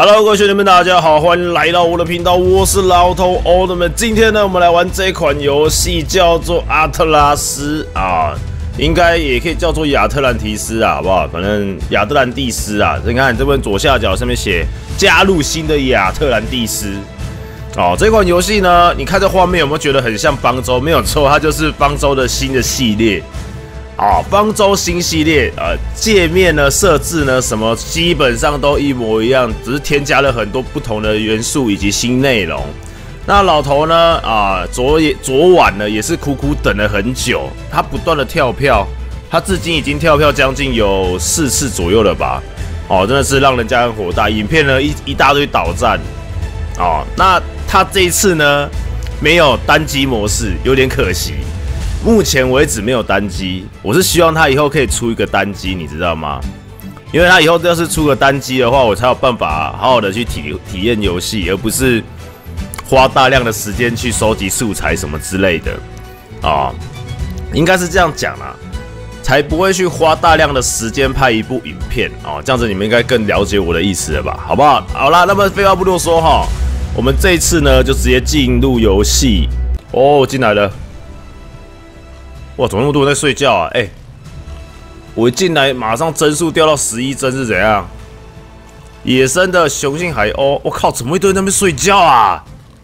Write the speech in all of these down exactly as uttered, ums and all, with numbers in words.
Hello， 各位兄弟们，大家好，欢迎来到我的频道，我是老头欧德们。今天呢，我们来玩这款游戏，叫做阿特拉斯啊，应该也可以叫做亚特兰提斯啊，好不好？反正亚特兰蒂斯啊，你看这边左下角上面写加入新的亚特兰蒂斯。哦，这款游戏呢，你看这画面有没有觉得很像方舟？没有错，它就是方舟的新的系列。啊，方舟新系列，呃，界面呢、设置呢，什么基本上都一模一样，只是添加了很多不同的元素以及新内容。那老头呢，啊，昨夜昨晚呢也是苦苦等了很久，他不断的跳票，他至今已经跳票将近有四次左右了吧？哦，真的是让人家很火大。影片呢一一大堆倒赞，哦，那他这一次呢没有单机模式，有点可惜。目前为止没有单机，我是希望他以后可以出一个单机，你知道吗？因为他以后要是出个单机的话，我才有办法好好的去体体验游戏，而不是花大量的时间去收集素材什么之类的啊、哦，应该是这样讲啦，才不会去花大量的时间拍一部影片哦，这样子你们应该更了解我的意思了吧？好不好？好啦，那么废话不多说哈，我们这一次呢就直接进入游戏哦，进来了。哇，怎么那么多人在睡觉啊？哎、欸，我一进来马上帧数掉到十一帧是怎样？野生的雄性海鸥，我靠，怎么一堆人在那边睡觉啊？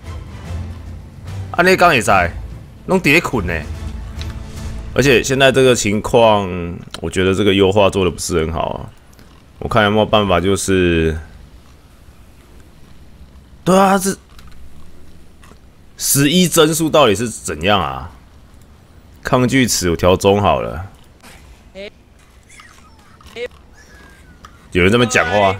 啊，那刚也在，弄叠捆呢。而且现在这个情况，我觉得这个优化做的不是很好啊。我看有没有办法，就是，对啊，这十一帧数到底是怎样啊？抗拒词我调中好了。有人在那边讲话。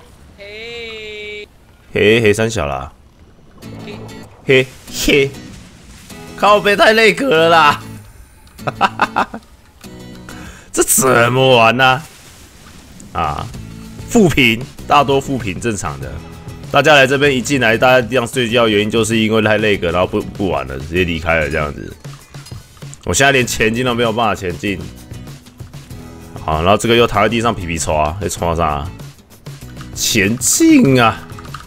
嘿嘿三小啦。嘿嘿，靠北太累格了啦！哈哈哈哈，这怎么玩呢、啊？啊，负评，大多负评正常的。大家来这边一进来，大家这样睡觉，原因就是因为太累格，然后不不玩了，直接离开了这样子。我现在连前进都没有办法前进，好，然后这个又躺在地上皮皮刷，在刷啥？前进啊！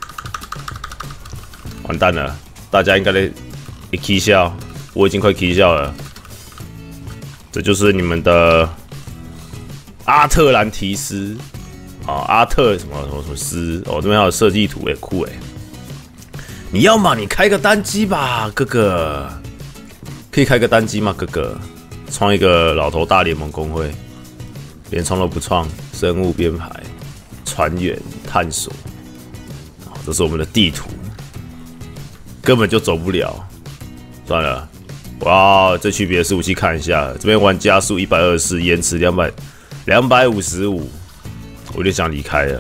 完蛋了，大家应该得一起笑，我已经快起笑了。这就是你们的阿特兰提斯啊，阿特什么什么什么斯哦，这边还有设计图，也酷哎。你要嘛，你开个单机吧，哥哥。可以开个单机吗，哥哥？创一个老头大联盟公会，连创都不创，生物编排、船员探索，这是我们的地图，根本就走不了。算了，哇，这区别的伺服器看一下，这边玩加速一百二十四，延迟两百两百五十五，我有点想离开了。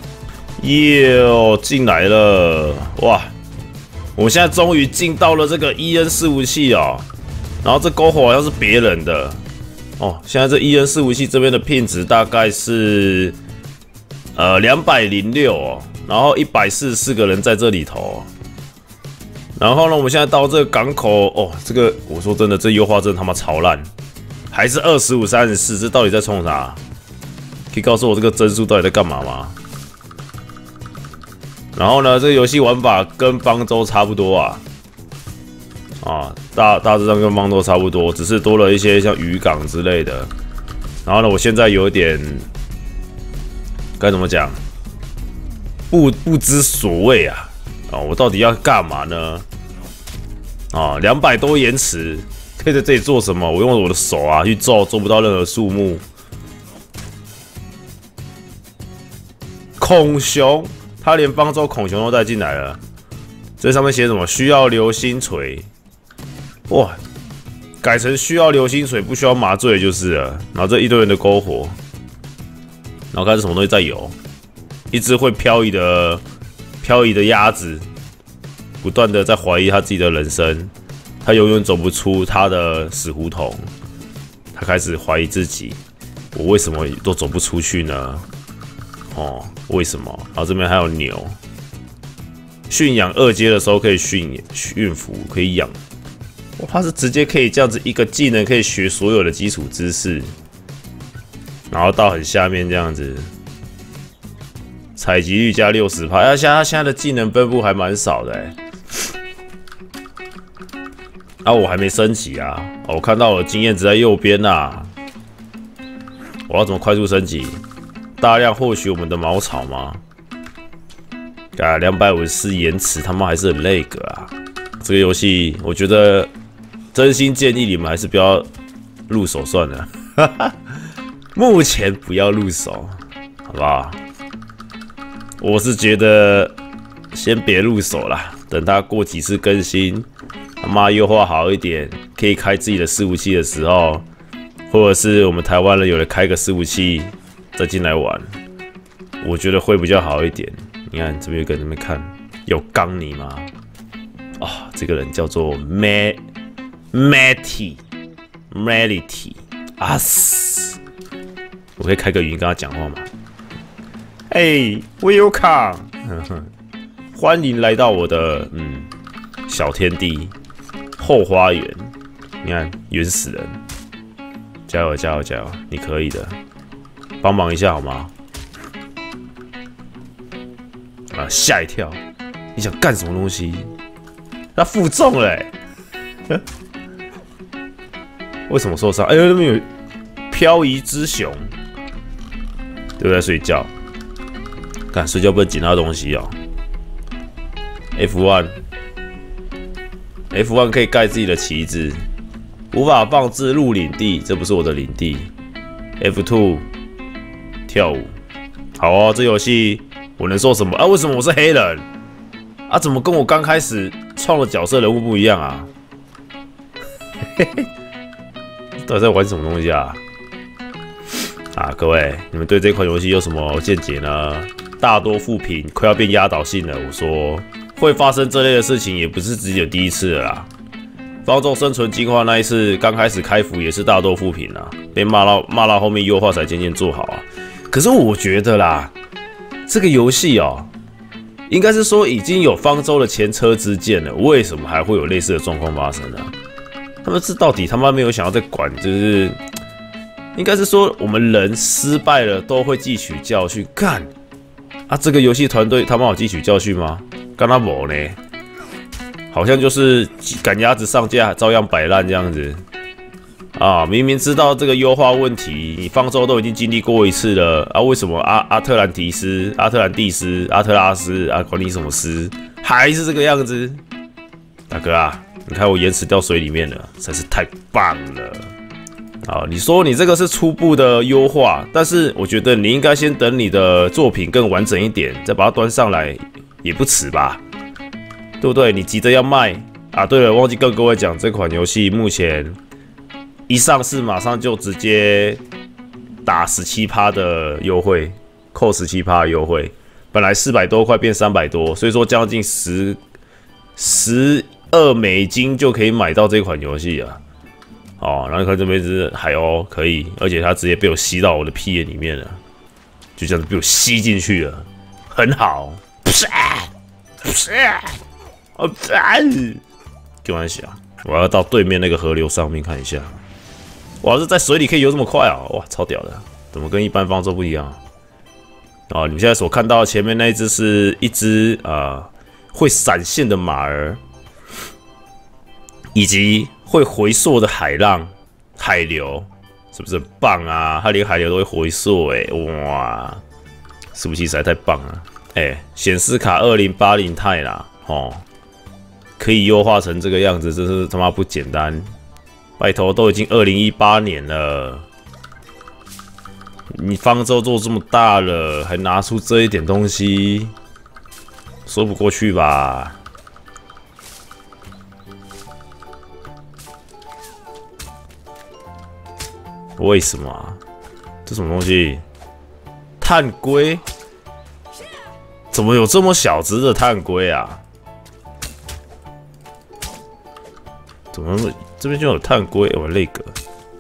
哟，进来了，哇！我们现在终于进到了这个 E N 伺服器哦。然后这篝火好像是别人的哦。现在这 E N 伺服器这边的ping值大概是呃两百零六哦，然后一百四十四个人在这里头、哦。然后呢，我们现在到这个港口哦，这个我说真的，这优化真的他妈超烂，还是二十五、三十四，这到底在冲啥？可以告诉我这个帧数到底在干嘛吗？然后呢，这个游戏玩法跟方舟差不多啊。啊，大大致上跟方舟差不多，只是多了一些像渔港之类的。然后呢，我现在有点该怎么讲，不不知所谓啊！啊，我到底要干嘛呢？啊，两百多延迟，可以在这里做什么？我用我的手啊去揍，做不到任何树木。孔熊，他连方舟孔熊都带进来了。这上面写什么？需要流星锤。哇，改成需要流星水，不需要麻醉就是了。然后这一堆人的篝火，然后看是什么东西在游，一只会漂移的漂移的鸭子，不断的在怀疑他自己的人生，他永远走不出他的死胡同，他开始怀疑自己，我为什么都走不出去呢？哦，为什么？然后这边还有牛，驯养二阶的时候可以驯驯服，可以养。他是直接可以这样子一个技能可以学所有的基础知识，然后到很下面这样子， 采集率加六十趴，而且他现在的技能分布还蛮少的哎。啊，我还没升级啊！哦、我看到我的经验值在右边呐、啊。我要怎么快速升级？大量获取我们的茅草吗？啊，两百五十四延迟，他妈还是很累个啊！这个游戏，我觉得真心建议你们还是不要入手算了。目前不要入手，好不好？我是觉得先别入手啦，等它过几次更新，他妈优化好一点，可以开自己的伺服器的时候，或者是我们台湾人有人开个伺服器再进来玩，我觉得会比较好一点。你看这边有个人在那边看，有刚你吗？啊、哦，这个人叫做 Ma Matty Melity 啊死！我可以开个语音跟他讲话吗？嘿 ，Welcome， 欢迎来到我的嗯小天地后花园。你看原始人，加油加油加油，你可以的，帮忙一下好吗？啊，吓一跳！你想干什么东西？他负重了、欸，为什么受伤？哎呦，那边有漂移之熊，对不对？睡觉。看睡觉不能捡到东西哦。F 一 F 一 可以盖自己的旗帜，无法放置入领地，这不是我的领地。F 二 跳舞，好哦，这游戏我能说什么啊？为什么我是黑人啊？怎么跟我刚开始创的角色人物不一样啊？到底在玩什么东西啊？啊，各位，你们对这款游戏有什么见解呢？大多负评，快要变压倒性了。我说会发生这类的事情，也不是只有第一次了啦。方舟生存进化那一次刚开始开服也是大多负评啊，被骂到骂到后面优化才渐渐做好啊。可是我觉得啦，这个游戏哦，应该是说已经有方舟的前车之鉴了，为什么还会有类似的状况发生呢？他们是到底他妈没有想要再管，就是应该是说我们人失败了都会汲取教训，干。啊，这个游戏团队他妈有汲取教训吗？干他没呢，好像就是赶鸭子上架，照样摆烂这样子。啊，明明知道这个优化问题，你方舟都已经经历过一次了啊，为什么阿阿特兰提斯、阿特兰蒂斯、阿特拉斯啊，管你什么斯，还是这个样子？大哥啊，你看我延迟掉水里面了，真是太棒了！啊，你说你这个是初步的优化，但是我觉得你应该先等你的作品更完整一点，再把它端上来也不迟吧？对不对？你急着要卖啊？对了，忘记跟各位讲，这款游戏目前一上市马上就直接打 百分之十七 的优惠，扣 百分之十七 的优惠，本来四百多块变三百多，所以说将近十十二美金就可以买到这款游戏啊！哦，然后你看这边是海鸥可以，而且它直接被我吸到我的屁眼里面了，就这样子被我吸进去了，很好。哦，开玩笑，我要到对面那个河流上面看一下。哇，这在水里可以游这么快啊！哇，超屌的，怎么跟一般方舟不一样啊？哦，你们现在所看到前面那一只是一只啊、呃、会闪现的马儿，以及会回溯的海浪、海流，是不是很棒啊？它连海流都会回溯、欸，哎，哇，伺服器实在太棒了！哎、欸，显示卡二零八零钛啦，哦，可以优化成这个样子，真是他妈不简单！拜托，都已经二零一八年了，你方舟做这么大了，还拿出这一点东西，说不过去吧？为什么啊？这什么东西？碳龟？怎么有这么小只的碳龟啊？怎么这边就有碳龟？我累个。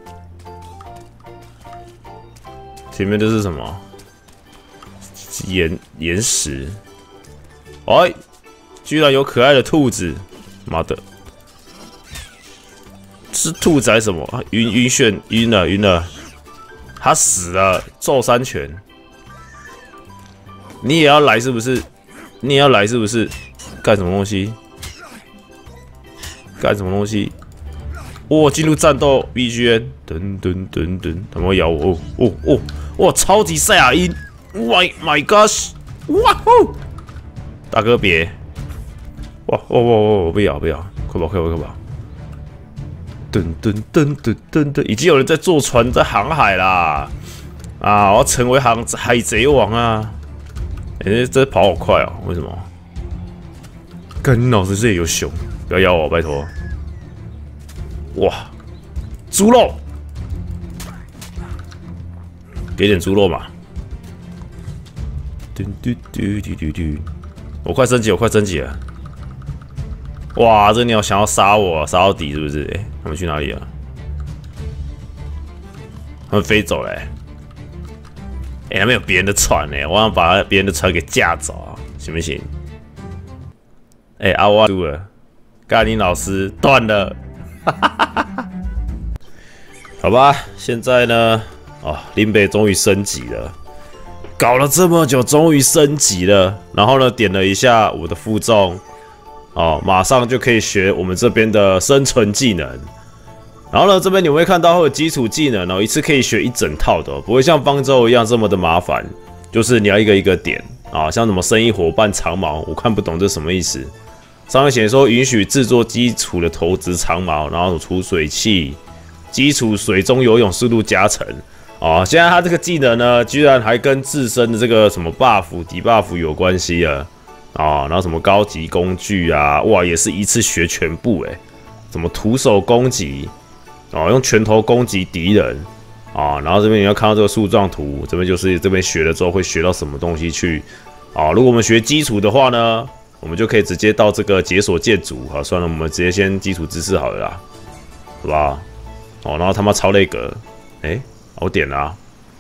前面这是什么？岩岩石。哎，居然有可爱的兔子！妈的！是兔子还是什么？晕晕眩，晕了晕了，他死了，揍三拳。 你也要来是不是？你也要来是不是？干什么东西？干什么东西？哇！进入战斗 B G M， 噔噔噔噔，他们会咬我！哦哦哦！哇！超级赛亚音 ！My my gosh！ 哇哦！大哥别！哇哦哦哦！不要不要！快跑快跑快跑！噔噔噔噔噔噔！已经有人在坐船在航海啦！啊！我要成为航海贼王啊！哎、欸，这跑好快哦！为什么？干你老子这里有熊！不要咬我，拜托！哇，猪肉，给点猪肉嘛！嘟嘟嘟嘟嘟嘟，我快升级，我快升级了！哇，这鸟想要杀我，杀到底是不是？哎、欸，他们去哪里了？他们飞走了、欸。哎、欸，那边有别人的船呢、欸，我想把别人的船给架走啊，行不行？哎、欸，阿瓦杜了，咖喱老师断了。好吧，现在呢，啊，林北终于升级了，搞了这么久，终于升级了。然后呢，点了一下我的负重，哦，马上就可以学我们这边的生存技能。然后呢，这边你们会看到会有基础技能哦，一次可以学一整套的、哦，不会像方舟一样这么的麻烦。就是你要一个一个点啊，像什么生意伙伴长矛，我看不懂这什么意思。上面写说允许制作基础的投掷长矛，然后储水器，基础水中游泳速度加成。哦，现在他这个技能呢，居然还跟自身的这个什么 buff 底 buff 有关系了。哦，然后什么高级工具啊，哇，也是一次学全部哎。什么徒手攻击，哦，用拳头攻击敌人。啊，然后这边你要看到这个树状图，这边就是这边学了之后会学到什么东西去。啊，如果我们学基础的话呢？我们就可以直接到这个解锁建筑，好，算了，我们直接先基础知识好了啦，好不好？哦，然后他妈超内格，哎、欸，我点了、啊，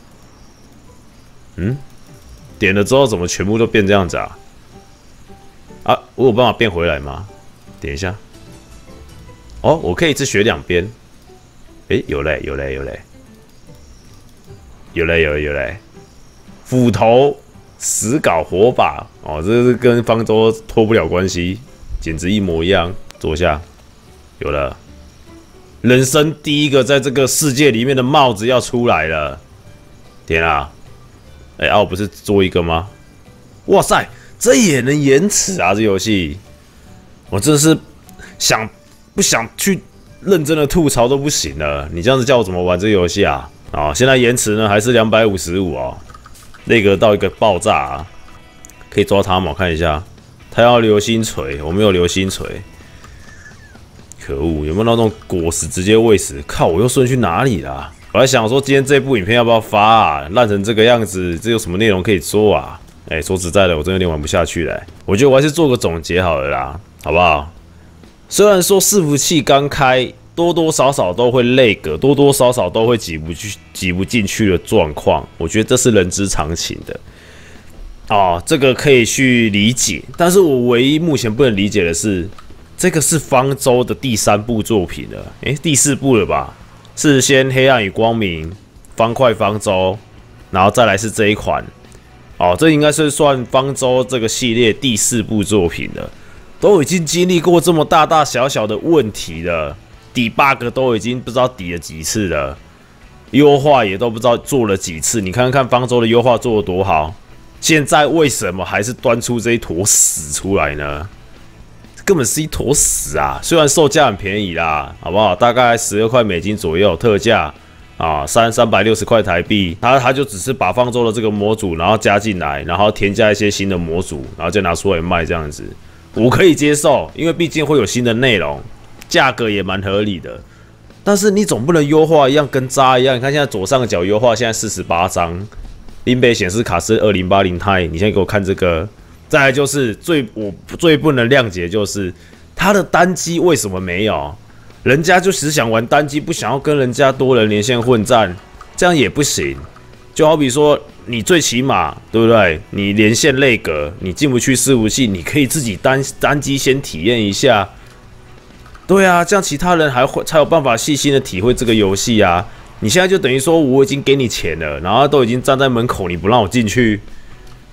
嗯，点了之后怎么全部都变这样子啊？啊，我有办法变回来吗？点一下，哦，我可以一次学两边，哎、欸，有嘞，有嘞，有嘞，有嘞，有嘞，有嘞，斧头。死镐火把哦，这是跟方舟脱不了关系，简直一模一样。左下有了，人生第一个在这个世界里面的帽子要出来了！天啊！哎、欸，啊，我不是做一个吗？哇塞，这也能延迟啊！这游戏，我真的是想不想去认真的吐槽都不行了。你这样子叫我怎么玩这游戏啊？啊、哦，现在延迟呢还是两百五十五哦。那个到一个爆炸、啊，可以抓他吗？我看一下，他要流星锤，我没有流星锤，可恶！有没有那种果实直接喂死？靠！我又顺去哪里啦？我在想说，今天这部影片要不要发啊？烂成这个样子，这有什么内容可以做啊？哎、欸，说实在的，我真有点玩不下去了、欸。我觉得我还是做个总结好了啦，好不好？虽然说伺服器刚开。多多少少都会累格，多多少少都会挤不去、挤不进去的状况，我觉得这是人之常情的。哦，这个可以去理解，但是我唯一目前不能理解的是，这个是方舟的第三部作品了，诶，第四部了吧？是先黑暗与光明、方块方舟，然后再来是这一款。哦，这应该是算方舟这个系列第四部作品了，都已经经历过这么大大小小的问题了。debug 都已经不知道抵了几次了，优化也都不知道做了几次。你看看方舟的优化做得多好，现在为什么还是端出这一坨屎出来呢？根本是一坨屎啊！虽然售价很便宜啦，好不好？大概十二块美金左右特价啊，三三百六十块台币。它它就只是把方舟的这个模组，然后加进来，然后添加一些新的模组，然后再拿出来卖这样子，我可以接受，因为毕竟会有新的内容。价格也蛮合理的，但是你总不能优化一样跟渣一样。你看现在左上角优化现在四十八张，林北显示卡是二零八零 钛。你先给我看这个，再来就是最我最不能谅解就是它的单机为什么没有？人家就只想玩单机，不想要跟人家多人连线混战，这样也不行。就好比说你最起码对不对？你连线内格，你进不去伺服器，你可以自己单单机先体验一下。对啊，这样其他人还会才有办法细心的体会这个游戏啊！你现在就等于说我已经给你钱了，然后都已经站在门口，你不让我进去，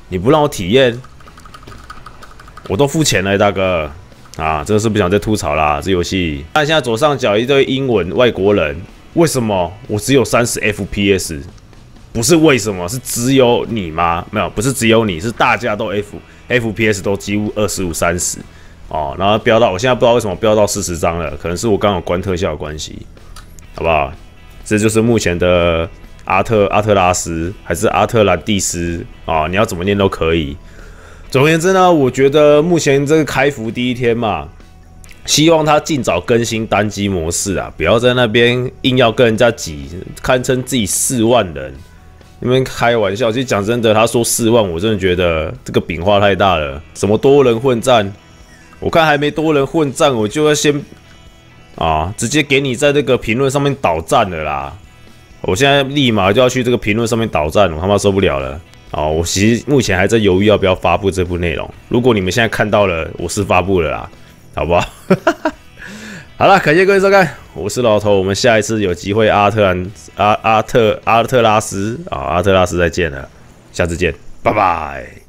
你不让我体验，我都付钱了，大哥啊！真的是不想再吐槽啦，这游戏。看现在左上角一堆英文外国人，为什么我只有三十 F P S？ 不是为什么，是只有你吗？没有，不是只有你，是大家都 F F P S 都几乎二十五、三十哦，然后飙到，我现在不知道为什么飙到四十张了，可能是我刚好关特效的关系，好不好？这就是目前的。 阿特阿特拉斯还是阿特兰蒂斯啊？你要怎么念都可以。总而言之呢，我觉得目前这个开服第一天嘛，希望他尽早更新单机模式啊，不要在那边硬要跟人家挤，堪称自己四万人，你们开玩笑。其实讲真的，他说四万，我真的觉得这个饼画太大了。什么多人混战？我看还没多人混战，我就要先啊，直接给你在这个评论上面倒赞了啦。 我现在立马就要去这个评论上面倒赞，我他妈受不了了！哦，我其实目前还在犹豫要不要发布这部内容。如果你们现在看到了，我是发布了啦，好不好？好了，感谢各位收看，我是老头，我们下一次有机会阿特兰阿阿特阿特拉斯啊阿特拉斯再见了，下次见，拜拜。